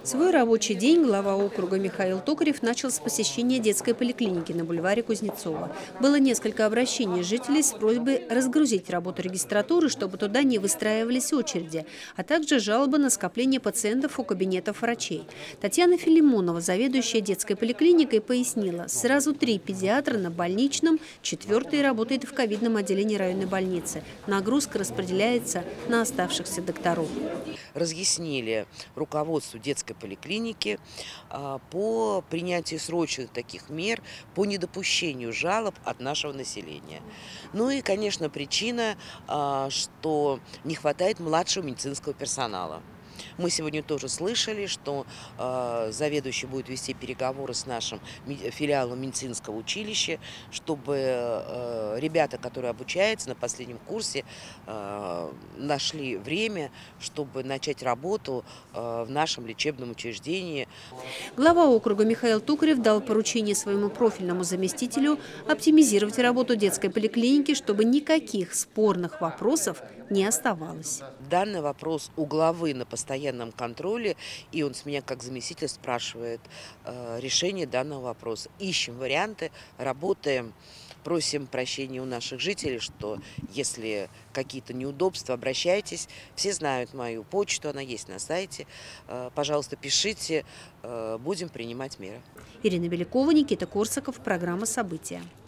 Свой рабочий день глава округа Михаил Токарев начал с посещения детской поликлиники на бульваре Кузнецова. Было несколько обращений жителей с просьбой разгрузить работу регистратуры, чтобы туда не выстраивались очереди, а также жалобы на скопление пациентов у кабинетов врачей. Татьяна Филимонова, заведующая детской поликлиникой, пояснила, сразу 3 педиатра на больничном, 4-й работает в ковидном отделении районной больницы. Нагрузка распределяется на оставшихся докторов. Разъяснили руководству детской поликлиники по принятию срочных таких мер по недопущению жалоб от нашего населения. Ну и, конечно, причина, что не хватает младшего медицинского персонала. Мы сегодня тоже слышали, что заведующий будет вести переговоры с нашим филиалом медицинского училища, чтобы ребята, которые обучаются на последнем курсе, нашли время, чтобы начать работу в нашем лечебном учреждении. Глава округа Михаил Токарев дал поручение своему профильному заместителю оптимизировать работу детской поликлиники, чтобы никаких спорных вопросов не оставалось. Данный вопрос у главы на постоянном контроле, и он с меня как заместитель спрашивает решение данного вопроса. Ищем варианты, работаем, просим прощения у наших жителей, что если какие-то неудобства, обращайтесь. Все знают мою почту, она есть на сайте. Пожалуйста, пишите, будем принимать меры. Ирина Белякова, Никита Корсаков, программа «События».